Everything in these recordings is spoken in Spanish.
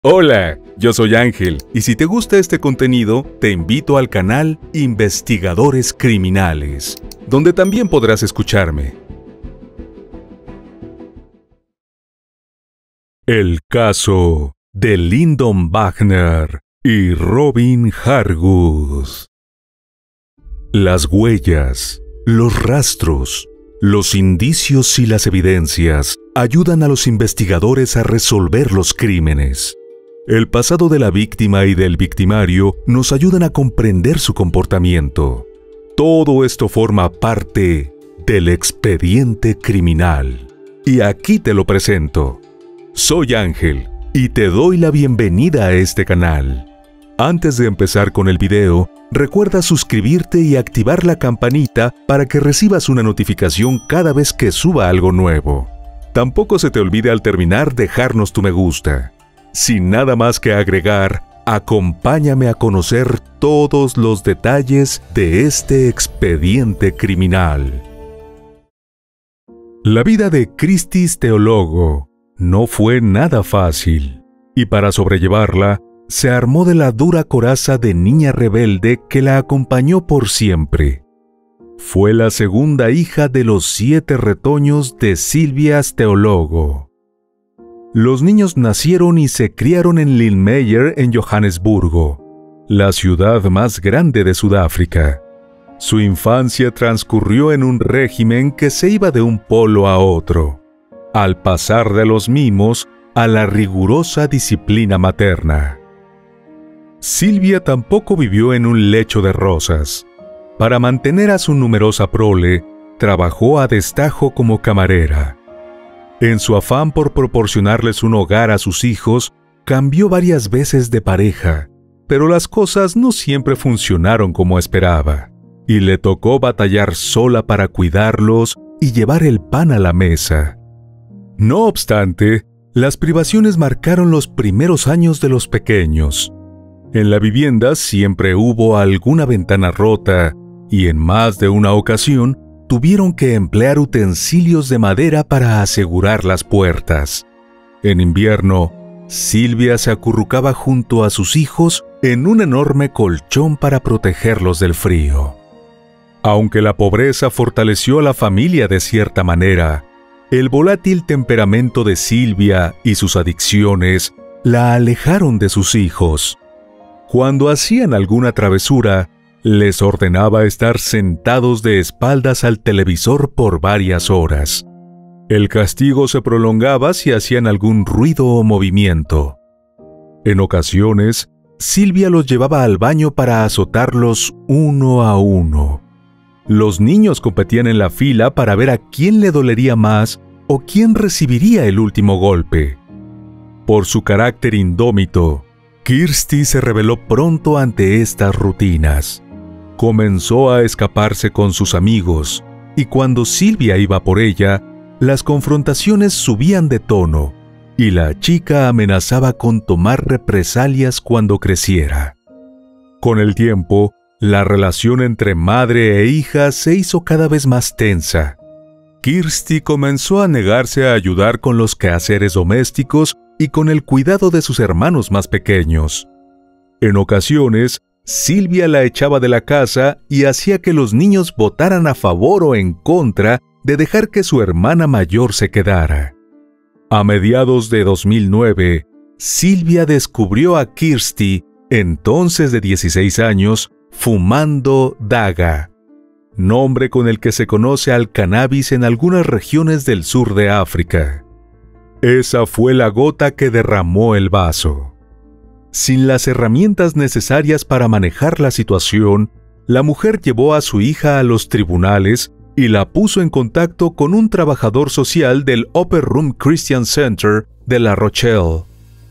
Hola, yo soy Ángel, y si te gusta este contenido, te invito al canal Investigadores Criminales, donde también podrás escucharme. El caso de Lyndon Wagner y Robin Hargus. Las huellas, los rastros, los indicios y las evidencias ayudan a los investigadores a resolver los crímenes. El pasado de la víctima y del victimario nos ayudan a comprender su comportamiento. Todo esto forma parte del expediente criminal. Y aquí te lo presento. Soy Ángel y te doy la bienvenida a este canal. Antes de empezar con el video, recuerda suscribirte y activar la campanita para que recibas una notificación cada vez que suba algo nuevo. Tampoco se te olvide al terminar dejarnos tu me gusta. Sin nada más que agregar, acompáñame a conocer todos los detalles de este expediente criminal. La vida de Christy Teólogo no fue nada fácil, y para sobrellevarla, se armó de la dura coraza de niña rebelde que la acompañó por siempre. Fue la segunda hija de los 7 retoños de Sylvia Teólogo. Los niños nacieron y se criaron en Lillemeyer, en Johannesburgo, la ciudad más grande de Sudáfrica. Su infancia transcurrió en un régimen que se iba de un polo a otro, al pasar de los mimos a la rigurosa disciplina materna. Sylvia tampoco vivió en un lecho de rosas. Para mantener a su numerosa prole, trabajó a destajo como camarera. En su afán por proporcionarles un hogar a sus hijos, cambió varias veces de pareja, pero las cosas no siempre funcionaron como esperaba, y le tocó batallar sola para cuidarlos y llevar el pan a la mesa. No obstante, las privaciones marcaron los primeros años de los pequeños. En la vivienda siempre hubo alguna ventana rota, y en más de una ocasión, tuvieron que emplear utensilios de madera para asegurar las puertas. En invierno, Sylvia se acurrucaba junto a sus hijos en un enorme colchón para protegerlos del frío. Aunque la pobreza fortaleció a la familia de cierta manera, el volátil temperamento de Sylvia y sus adicciones la alejaron de sus hijos. Cuando hacían alguna travesura, les ordenaba estar sentados de espaldas al televisor por varias horas. El castigo se prolongaba si hacían algún ruido o movimiento. En ocasiones, Sylvia los llevaba al baño para azotarlos uno a uno. Los niños competían en la fila para ver a quién le dolería más o quién recibiría el último golpe. Por su carácter indómito, Christy se rebeló pronto ante estas rutinas. Comenzó a escaparse con sus amigos, y cuando Sylvia iba por ella, las confrontaciones subían de tono, y la chica amenazaba con tomar represalias cuando creciera. Con el tiempo, la relación entre madre e hija se hizo cada vez más tensa. Christy comenzó a negarse a ayudar con los quehaceres domésticos y con el cuidado de sus hermanos más pequeños. En ocasiones, Sylvia la echaba de la casa y hacía que los niños votaran a favor o en contra de dejar que su hermana mayor se quedara. A mediados de 2009, Sylvia descubrió a Christy, entonces de 16 años, fumando daga, nombre con el que se conoce al cannabis en algunas regiones del sur de África. Esa fue la gota que derramó el vaso. Sin las herramientas necesarias para manejar la situación, la mujer llevó a su hija a los tribunales y la puso en contacto con un trabajador social del Upper Room Christian Center de La Rochelle.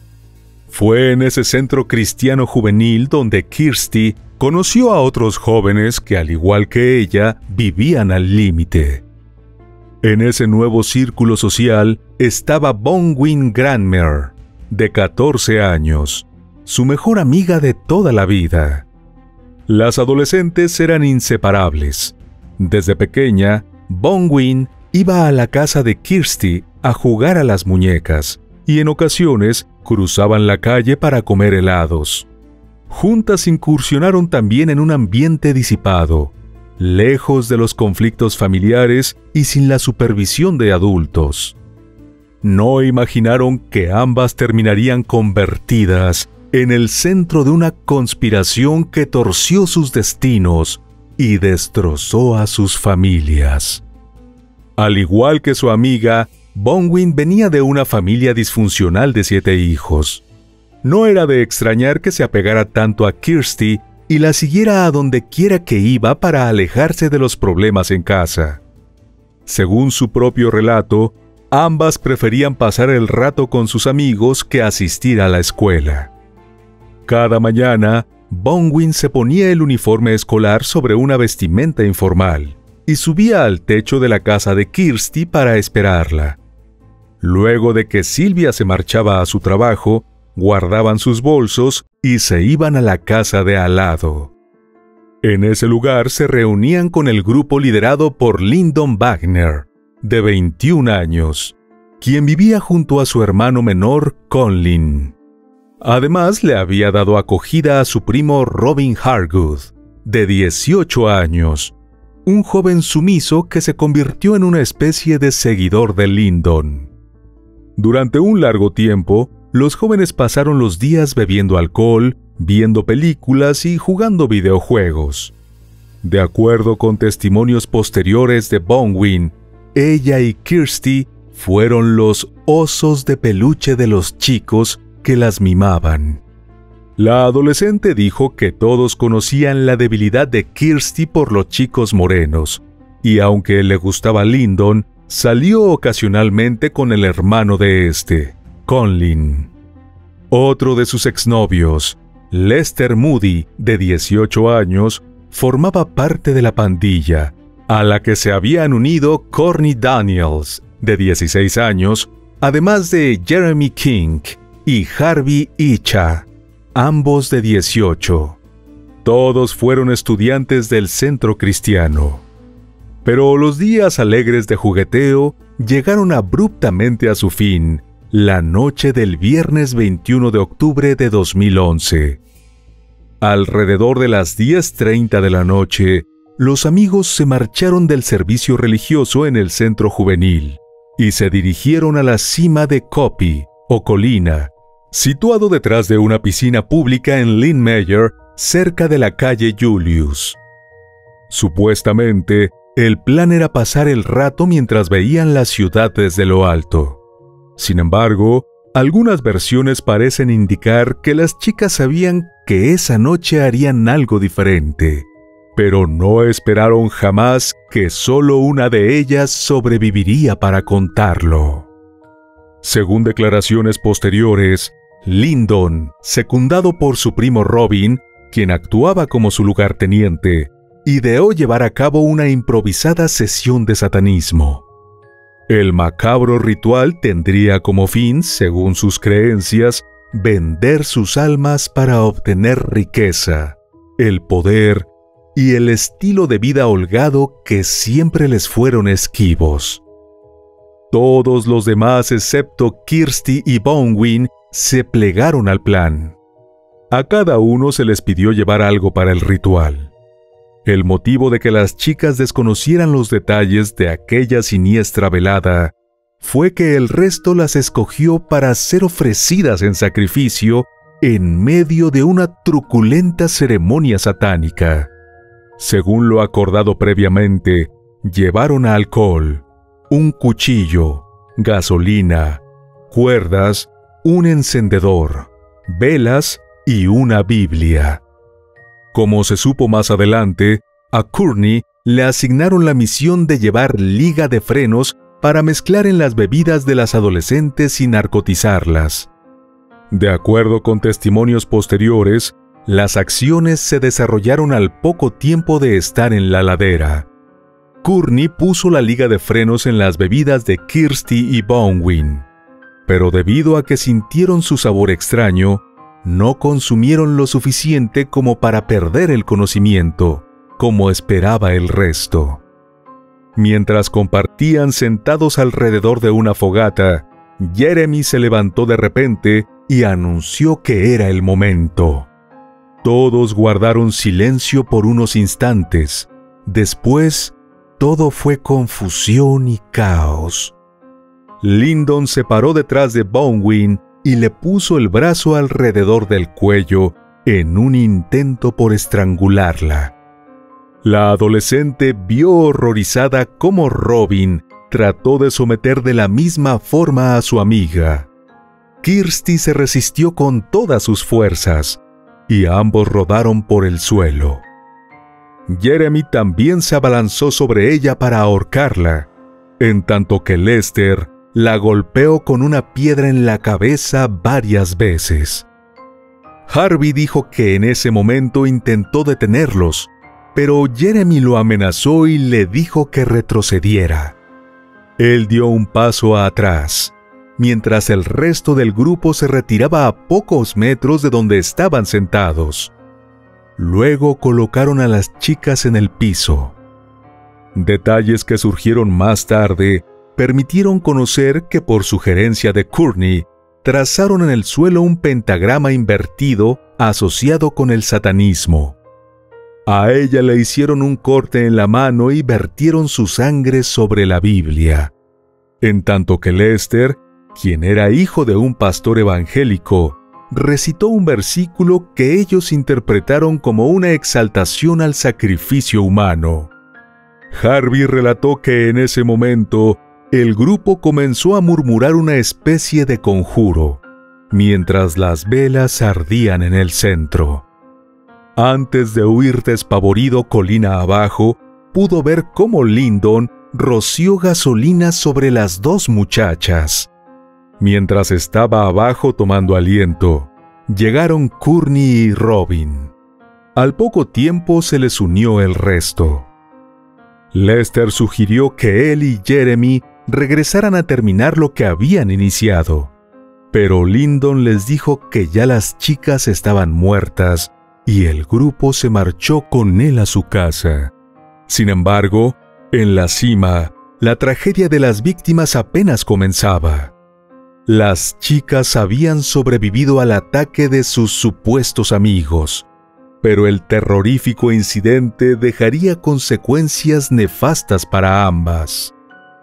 Fue en ese centro cristiano juvenil donde Christy conoció a otros jóvenes que, al igual que ella, vivían al límite. En ese nuevo círculo social estaba Bronwyn Granmer, de 14 años, su mejor amiga de toda la vida. Las adolescentes eran inseparables. Desde pequeña, Bronwyn iba a la casa de Christy a jugar a las muñecas y en ocasiones cruzaban la calle para comer helados. Juntas incursionaron también en un ambiente disipado, lejos de los conflictos familiares y sin la supervisión de adultos. No imaginaron que ambas terminarían convertidas en el centro de una conspiración que torció sus destinos y destrozó a sus familias. Al igual que su amiga, Bonwin venía de una familia disfuncional de 7 hijos. No era de extrañar que se apegara tanto a Kirsty y la siguiera a donde quiera que iba para alejarse de los problemas en casa. Según su propio relato, ambas preferían pasar el rato con sus amigos que asistir a la escuela. Cada mañana, Bonwin se ponía el uniforme escolar sobre una vestimenta informal y subía al techo de la casa de Kirsty para esperarla. Luego de que Sylvia se marchaba a su trabajo, guardaban sus bolsos y se iban a la casa de al lado. En ese lugar se reunían con el grupo liderado por Lyndon Wagner, de 21 años, quien vivía junto a su hermano menor, Conlin. Además, le había dado acogida a su primo Robin Hargood, de 18 años, un joven sumiso que se convirtió en una especie de seguidor de Lyndon. Durante un largo tiempo, los jóvenes pasaron los días bebiendo alcohol, viendo películas y jugando videojuegos. De acuerdo con testimonios posteriores de Bonwin, ella y Kirsty fueron los osos de peluche de los chicos que las mimaban. La adolescente dijo que todos conocían la debilidad de Kirsty por los chicos morenos, y aunque le gustaba Lyndon, salió ocasionalmente con el hermano de este, Conlin. Otro de sus exnovios, Lester Moody, de 18 años, formaba parte de la pandilla, a la que se habían unido Courtney Daniels, de 16 años, además de Jeremy King y Harvey Icha, ambos de 18. Todos fueron estudiantes del centro cristiano. Pero los días alegres de jugueteo llegaron abruptamente a su fin, la noche del viernes 21 de octubre de 2011. Alrededor de las 10:30 de la noche, los amigos se marcharon del servicio religioso en el centro juvenil y se dirigieron a la cima de Copy, o colina, situado detrás de una piscina pública en Lynn Meyer, cerca de la calle Julius. Supuestamente, el plan era pasar el rato mientras veían la ciudad desde lo alto. Sin embargo, algunas versiones parecen indicar que las chicas sabían que esa noche harían algo diferente, pero no esperaron jamás que solo una de ellas sobreviviría para contarlo. Según declaraciones posteriores, Lyndon, secundado por su primo Robin, quien actuaba como su lugarteniente, ideó llevar a cabo una improvisada sesión de satanismo. El macabro ritual tendría como fin, según sus creencias, vender sus almas para obtener riqueza, el poder y el estilo de vida holgado que siempre les fueron esquivos. Todos los demás, excepto Kirsty y Bonwin, se plegaron al plan. A cada uno se les pidió llevar algo para el ritual. El motivo de que las chicas desconocieran los detalles de aquella siniestra velada fue que el resto las escogió para ser ofrecidas en sacrificio en medio de una truculenta ceremonia satánica. Según lo acordado previamente, llevaron alcohol, un cuchillo, gasolina, cuerdas, un encendedor, velas y una Biblia. Como se supo más adelante, a Courtney le asignaron la misión de llevar liga de frenos para mezclar en las bebidas de las adolescentes y narcotizarlas. De acuerdo con testimonios posteriores, las acciones se desarrollaron al poco tiempo de estar en la ladera. Courtney puso la liga de frenos en las bebidas de Kirsty y Bonwin, pero debido a que sintieron su sabor extraño, no consumieron lo suficiente como para perder el conocimiento, como esperaba el resto. Mientras compartían sentados alrededor de una fogata, Jeremy se levantó de repente y anunció que era el momento. Todos guardaron silencio por unos instantes. Después, todo fue confusión y caos. Lyndon se paró detrás de Bonwin y le puso el brazo alrededor del cuello en un intento por estrangularla. La adolescente vio horrorizada cómo Robin trató de someter de la misma forma a su amiga. Kirsty se resistió con todas sus fuerzas y ambos rodaron por el suelo. Jeremy también se abalanzó sobre ella para ahorcarla, en tanto que Lester la golpeó con una piedra en la cabeza varias veces. Harvey dijo que en ese momento intentó detenerlos, pero Jeremy lo amenazó y le dijo que retrocediera. Él dio un paso atrás, mientras el resto del grupo se retiraba a pocos metros de donde estaban sentados. Luego colocaron a las chicas en el piso. Detalles que surgieron más tarde permitieron conocer que por sugerencia de Courtney, trazaron en el suelo un pentagrama invertido asociado con el satanismo. A ella le hicieron un corte en la mano y vertieron su sangre sobre la Biblia, en tanto que Lester, quien era hijo de un pastor evangélico, recitó un versículo que ellos interpretaron como una exaltación al sacrificio humano. Harvey relató que en ese momento el grupo comenzó a murmurar una especie de conjuro, mientras las velas ardían en el centro. Antes de huir despavorido colina abajo, pudo ver cómo Lyndon roció gasolina sobre las dos muchachas. Mientras estaba abajo tomando aliento, llegaron Courtney y Robin. Al poco tiempo se les unió el resto. Lester sugirió que él y Jeremy regresaran a terminar lo que habían iniciado, pero Lyndon les dijo que ya las chicas estaban muertas y el grupo se marchó con él a su casa. Sin embargo, en la cima, la tragedia de las víctimas apenas comenzaba. Las chicas habían sobrevivido al ataque de sus supuestos amigos, pero el terrorífico incidente dejaría consecuencias nefastas para ambas.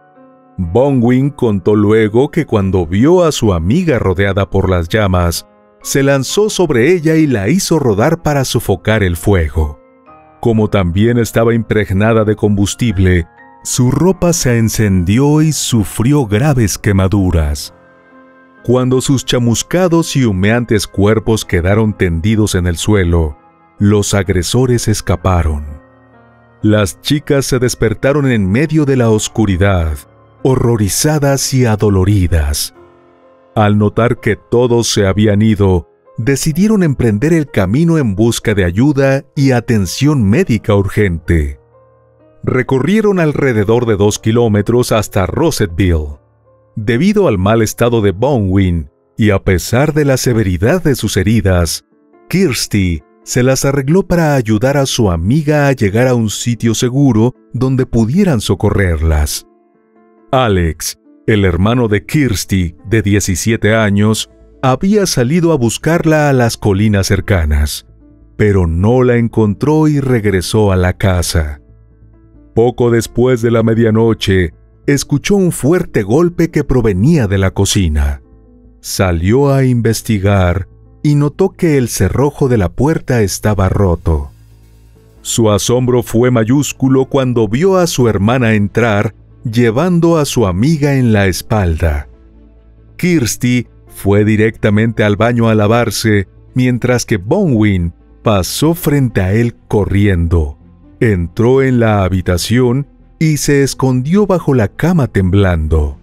Bonwin contó luego que cuando vio a su amiga rodeada por las llamas, se lanzó sobre ella y la hizo rodar para sofocar el fuego. Como también estaba impregnada de combustible, su ropa se encendió y sufrió graves quemaduras. Cuando sus chamuscados y humeantes cuerpos quedaron tendidos en el suelo, los agresores escaparon. Las chicas se despertaron en medio de la oscuridad, horrorizadas y adoloridas. Al notar que todos se habían ido, decidieron emprender el camino en busca de ayuda y atención médica urgente. Recorrieron alrededor de 2 kilómetros hasta Rosettville. Debido al mal estado de Bonwin y a pesar de la severidad de sus heridas, Kirsty se las arregló para ayudar a su amiga a llegar a un sitio seguro donde pudieran socorrerlas. Alex, el hermano de Kirsty, de 17 años, había salido a buscarla a las colinas cercanas, pero no la encontró y regresó a la casa. Poco después de la medianoche, escuchó un fuerte golpe que provenía de la cocina. Salió a investigar y notó que el cerrojo de la puerta estaba roto. Su asombro fue mayúsculo cuando vio a su hermana entrar, llevando a su amiga en la espalda. Kirsty fue directamente al baño a lavarse, mientras que Bonwin pasó frente a él corriendo. Entró en la habitación y se escondió bajo la cama temblando.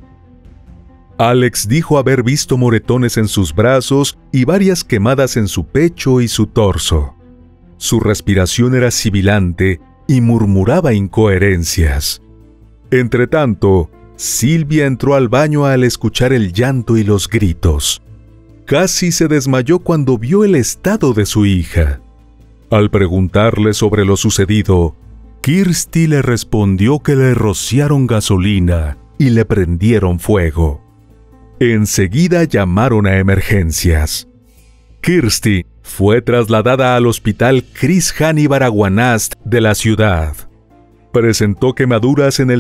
Alex dijo haber visto moretones en sus brazos y varias quemadas en su pecho y su torso. Su respiración era sibilante y murmuraba incoherencias. Entretanto, Sylvia entró al baño al escuchar el llanto y los gritos. Casi se desmayó cuando vio el estado de su hija. Al preguntarle sobre lo sucedido, Kirsty le respondió que le rociaron gasolina y le prendieron fuego. Enseguida llamaron a emergencias. Kirsty fue trasladada al hospital Chris Hani Baraguanast de la ciudad. Presentó quemaduras en el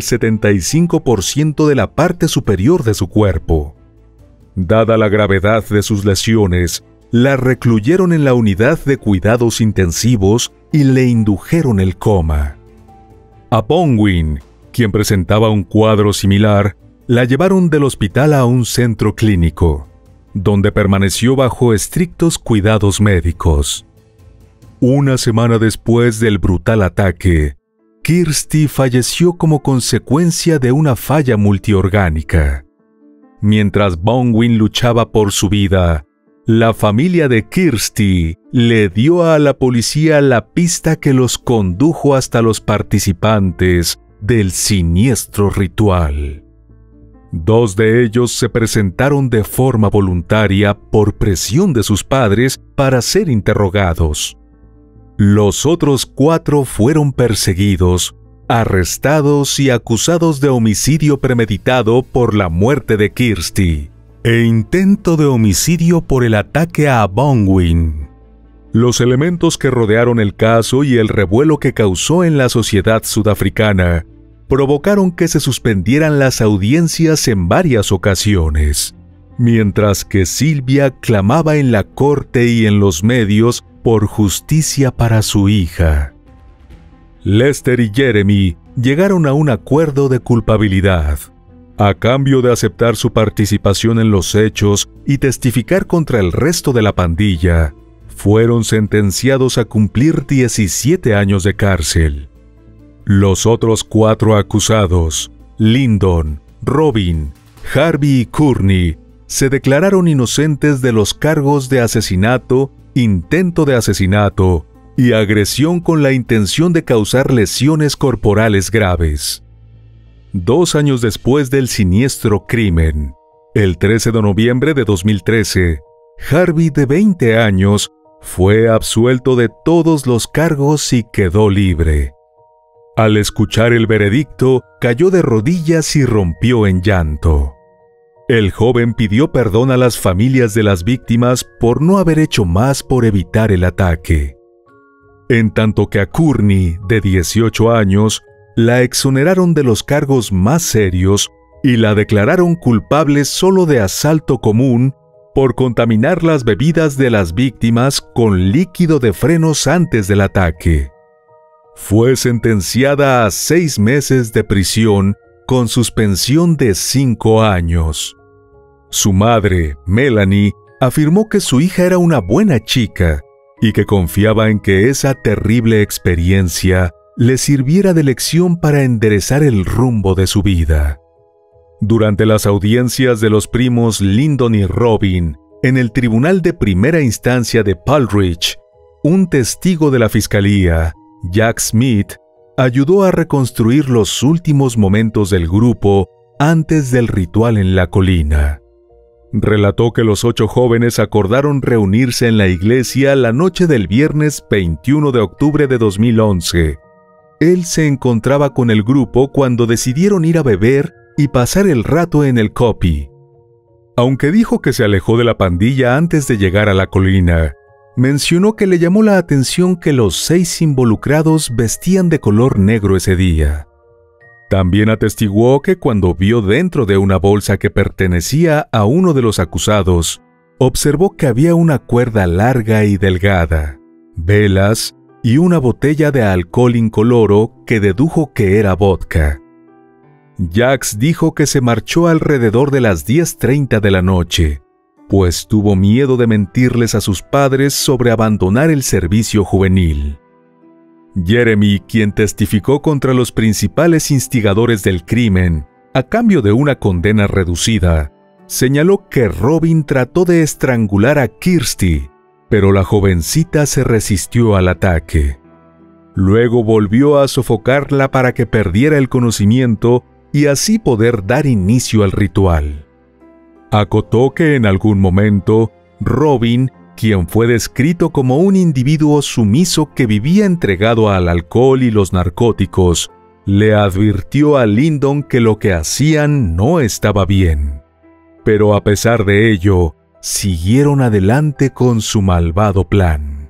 75% de la parte superior de su cuerpo. Dada la gravedad de sus lesiones, la recluyeron en la unidad de cuidados intensivos y le indujeron el coma. A Bongwin, quien presentaba un cuadro similar, la llevaron del hospital a un centro clínico, donde permaneció bajo estrictos cuidados médicos. Una semana después del brutal ataque, Kirsty falleció como consecuencia de una falla multiorgánica. Mientras Bongwin luchaba por su vida, la familia de Kirsty le dio a la policía la pista que los condujo hasta los participantes del siniestro ritual. 2 de ellos se presentaron de forma voluntaria por presión de sus padres para ser interrogados. Los otros 4 fueron perseguidos, arrestados y acusados de homicidio premeditado por la muerte de Kirsty e intento de homicidio por el ataque a Bongwin. Los elementos que rodearon el caso y el revuelo que causó en la sociedad sudafricana provocaron que se suspendieran las audiencias en varias ocasiones, mientras que Sylvia clamaba en la corte y en los medios por justicia para su hija. Lester y Jeremy llegaron a un acuerdo de culpabilidad. A cambio de aceptar su participación en los hechos y testificar contra el resto de la pandilla, fueron sentenciados a cumplir 17 años de cárcel. Los otros 4 acusados, Lyndon, Robin, Harvey y Courtney, se declararon inocentes de los cargos de asesinato, intento de asesinato y agresión con la intención de causar lesiones corporales graves. 2 años después del siniestro crimen, el 13 de noviembre de 2013, Harvey, de 20 años, fue absuelto de todos los cargos y quedó libre. Al escuchar el veredicto, cayó de rodillas y rompió en llanto. El joven pidió perdón a las familias de las víctimas por no haber hecho más por evitar el ataque. En tanto que a Courtney, de 18 años, la exoneraron de los cargos más serios y la declararon culpable solo de asalto común por contaminar las bebidas de las víctimas con líquido de frenos antes del ataque. Fue sentenciada a 6 meses de prisión con suspensión de 5 años. Su madre, Melanie, afirmó que su hija era una buena chica y que confiaba en que esa terrible experiencia le sirviera de lección para enderezar el rumbo de su vida. Durante las audiencias de los primos Lyndon y Robin en el Tribunal de Primera Instancia de Pullridge, un testigo de la fiscalía, Jack Smith, ayudó a reconstruir los últimos momentos del grupo antes del ritual en la colina. Relató que los 8 jóvenes acordaron reunirse en la iglesia la noche del viernes 21 de octubre de 2011. Él se encontraba con el grupo cuando decidieron ir a beber y pasar el rato en el Kopi. Aunque dijo que se alejó de la pandilla antes de llegar a la colina, mencionó que le llamó la atención que los 6 involucrados vestían de color negro ese día. También atestiguó que cuando vio dentro de una bolsa que pertenecía a uno de los acusados, observó que había una cuerda larga y delgada, velas y una botella de alcohol incoloro que dedujo que era vodka. Jax dijo que se marchó alrededor de las 10:30 de la noche, pues tuvo miedo de mentirles a sus padres sobre abandonar el servicio juvenil. Jeremy, quien testificó contra los principales instigadores del crimen, a cambio de una condena reducida, señaló que Robin trató de estrangular a Kirsty, pero la jovencita se resistió al ataque. Luego volvió a sofocarla para que perdiera el conocimiento y así poder dar inicio al ritual. Acotó que en algún momento, Robin, quien fue descrito como un individuo sumiso que vivía entregado al alcohol y los narcóticos, le advirtió a Lyndon que lo que hacían no estaba bien. Pero a pesar de ello, siguieron adelante con su malvado plan.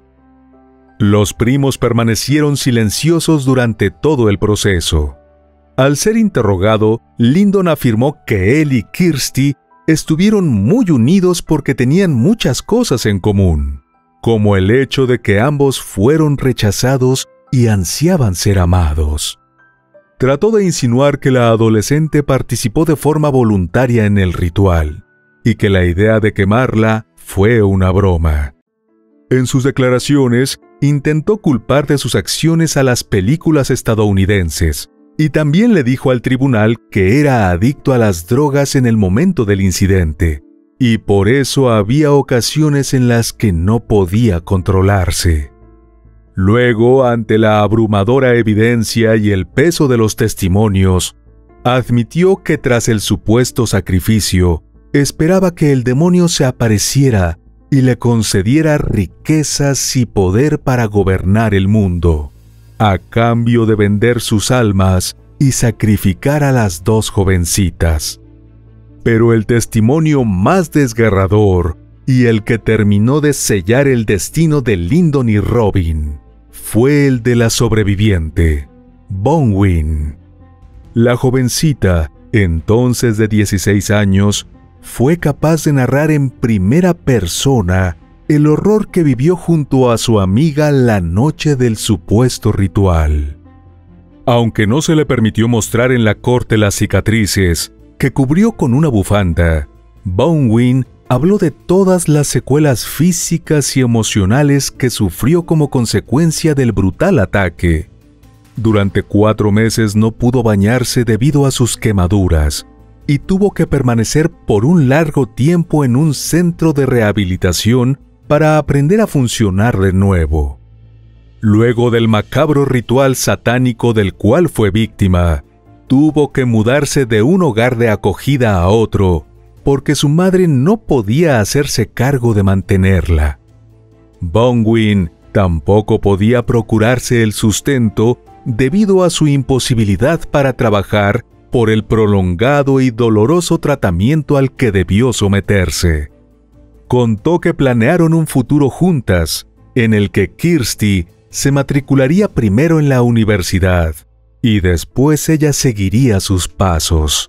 Los primos permanecieron silenciosos durante todo el proceso. Al ser interrogado, Lyndon afirmó que él y Kirsty estuvieron muy unidos porque tenían muchas cosas en común, como el hecho de que ambos fueron rechazados y ansiaban ser amados. Trató de insinuar que la adolescente participó de forma voluntaria en el ritual y que la idea de quemarla fue una broma. En sus declaraciones, intentó culpar de sus acciones a las películas estadounidenses y también le dijo al tribunal que era adicto a las drogas en el momento del incidente y por eso había ocasiones en las que no podía controlarse. Luego, ante la abrumadora evidencia y el peso de los testimonios, admitió que tras el supuesto sacrificio, esperaba que el demonio se apareciera y le concediera riquezas y poder para gobernar el mundo, a cambio de vender sus almas y sacrificar a las dos jovencitas. Pero el testimonio más desgarrador y el que terminó de sellar el destino de Lyndon y Robin fue el de la sobreviviente, Bronwyn. La jovencita, entonces de 16 años, fue capaz de narrar en primera persona el horror que vivió junto a su amiga la noche del supuesto ritual. Aunque no se le permitió mostrar en la corte las cicatrices que cubrió con una bufanda, Bronwyn habló de todas las secuelas físicas y emocionales que sufrió como consecuencia del brutal ataque. Durante 4 meses no pudo bañarse debido a sus quemaduras y tuvo que permanecer por un largo tiempo en un centro de rehabilitación para aprender a funcionar de nuevo. Luego del macabro ritual satánico del cual fue víctima, tuvo que mudarse de un hogar de acogida a otro, porque su madre no podía hacerse cargo de mantenerla. Bronwyn tampoco podía procurarse el sustento debido a su imposibilidad para trabajar por el prolongado y doloroso tratamiento al que debió someterse. Contó que planearon un futuro juntas, en el que Kirsty se matricularía primero en la universidad y después ella seguiría sus pasos.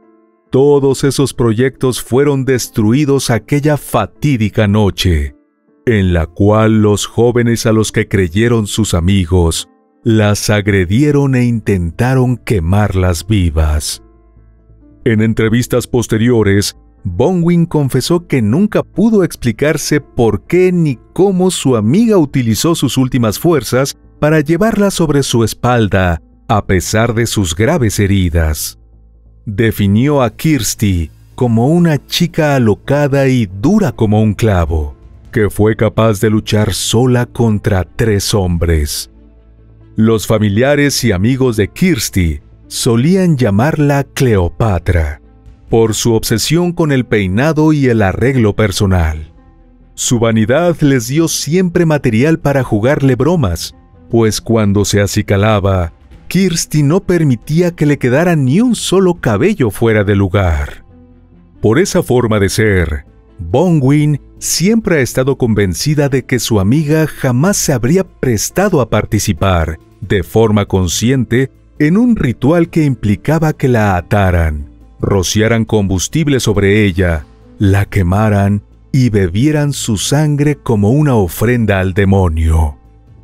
Todos esos proyectos fueron destruidos aquella fatídica noche, en la cual los jóvenes a los que creyeron sus amigos las agredieron e intentaron quemarlas vivas. En entrevistas posteriores, Bronwyn confesó que nunca pudo explicarse por qué ni cómo su amiga utilizó sus últimas fuerzas para llevarla sobre su espalda, a pesar de sus graves heridas. Definió a Kirsty como una chica alocada y dura como un clavo, que fue capaz de luchar sola contra 3 hombres. Los familiares y amigos de Kirsty solían llamarla Cleopatra, por su obsesión con el peinado y el arreglo personal. Su vanidad les dio siempre material para jugarle bromas, pues cuando se acicalaba, Kirsty no permitía que le quedara ni un solo cabello fuera de lugar. Por esa forma de ser, Bronwyn siempre ha estado convencida de que su amiga jamás se habría prestado a participar, de forma consciente, en un ritual que implicaba que la ataran, rociaran combustible sobre ella, la quemaran y bebieran su sangre como una ofrenda al demonio.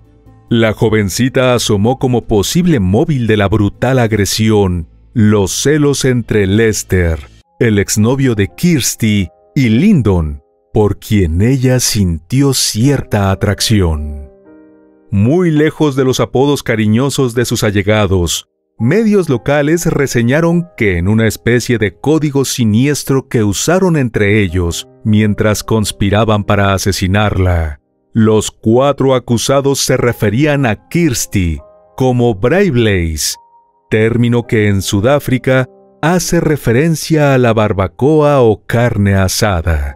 La jovencita asomó como posible móvil de la brutal agresión los celos entre Lester, el exnovio de Kirsty, y Lyndon, por quien ella sintió cierta atracción. Muy lejos de los apodos cariñosos de sus allegados, medios locales reseñaron que en una especie de código siniestro que usaron entre ellos mientras conspiraban para asesinarla, los 4 acusados se referían a Kirsty como Braaiblazes, término que en Sudáfrica hace referencia a la barbacoa o carne asada.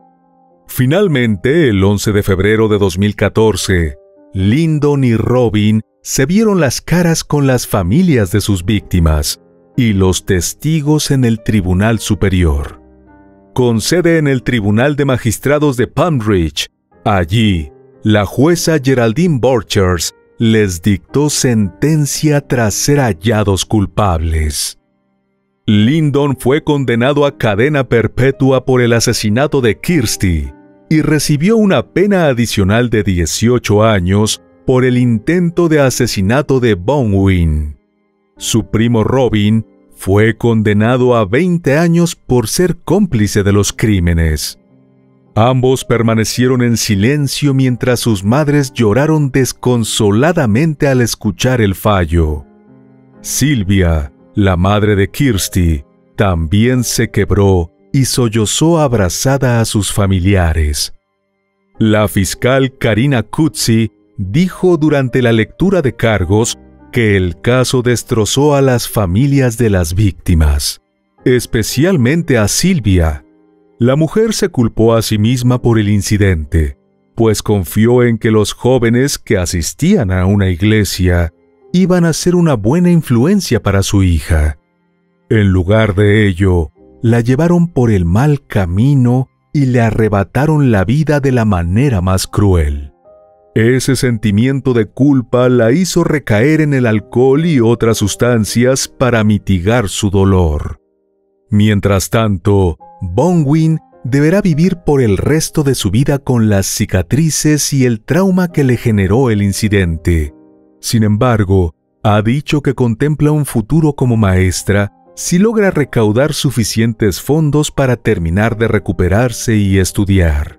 Finalmente, el 11 de febrero de 2014, Lyndon y Robin se vieron las caras con las familias de sus víctimas y los testigos en el Tribunal Superior. con sede en el Tribunal de Magistrados de Palm Ridge. Allí, la jueza Geraldine Borchers les dictó sentencia tras ser hallados culpables. Lyndon fue condenado a cadena perpetua por el asesinato de Kirsty y recibió una pena adicional de 18 años por el intento de asesinato de Bonwin. Su primo Robin fue condenado a 20 años por ser cómplice de los crímenes. Ambos permanecieron en silencio mientras sus madres lloraron desconsoladamente al escuchar el fallo. Sylvia, la madre de Kirsty, también se quebró y sollozó abrazada a sus familiares. La fiscal Karina Coetzee dijo durante la lectura de cargos que el caso destrozó a las familias de las víctimas, especialmente a Sylvia. La mujer se culpó a sí misma por el incidente, pues confió en que los jóvenes que asistían a una iglesia iban a ser una buena influencia para su hija. En lugar de ello, la llevaron por el mal camino y le arrebataron la vida de la manera más cruel. Ese sentimiento de culpa la hizo recaer en el alcohol y otras sustancias para mitigar su dolor. Mientras tanto, Bonwin deberá vivir por el resto de su vida con las cicatrices y el trauma que le generó el incidente. Sin embargo, ha dicho que contempla un futuro como maestra si logra recaudar suficientes fondos para terminar de recuperarse y estudiar.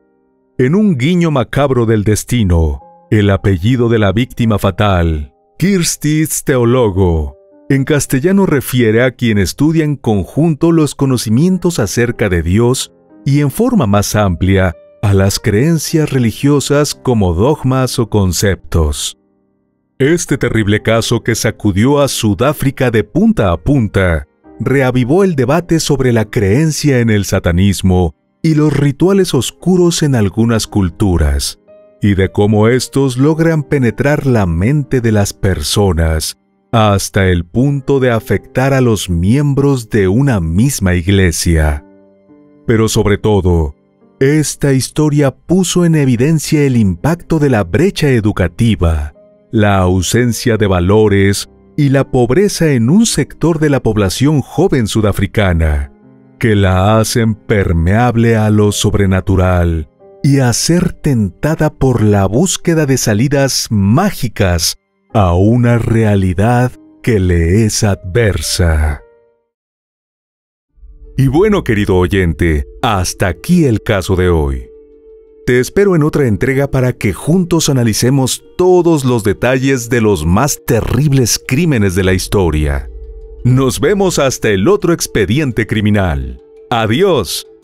En un guiño macabro del destino, el apellido de la víctima fatal, Kirsty Steologo, en castellano refiere a quien estudia en conjunto los conocimientos acerca de Dios y en forma más amplia a las creencias religiosas como dogmas o conceptos. Este terrible caso que sacudió a Sudáfrica de punta a punta reavivó el debate sobre la creencia en el satanismo y los rituales oscuros en algunas culturas, y de cómo estos logran penetrar la mente de las personas hasta el punto de afectar a los miembros de una misma iglesia. Pero sobre todo, esta historia puso en evidencia el impacto de la brecha educativa, la ausencia de valores y la pobreza en un sector de la población joven sudafricana, que la hacen permeable a lo sobrenatural y a ser tentada por la búsqueda de salidas mágicas a una realidad que le es adversa. Y bueno, querido oyente, hasta aquí el caso de hoy. Te espero en otra entrega para que juntos analicemos todos los detalles de los más terribles crímenes de la historia. Nos vemos hasta el otro expediente criminal. ¡Adiós!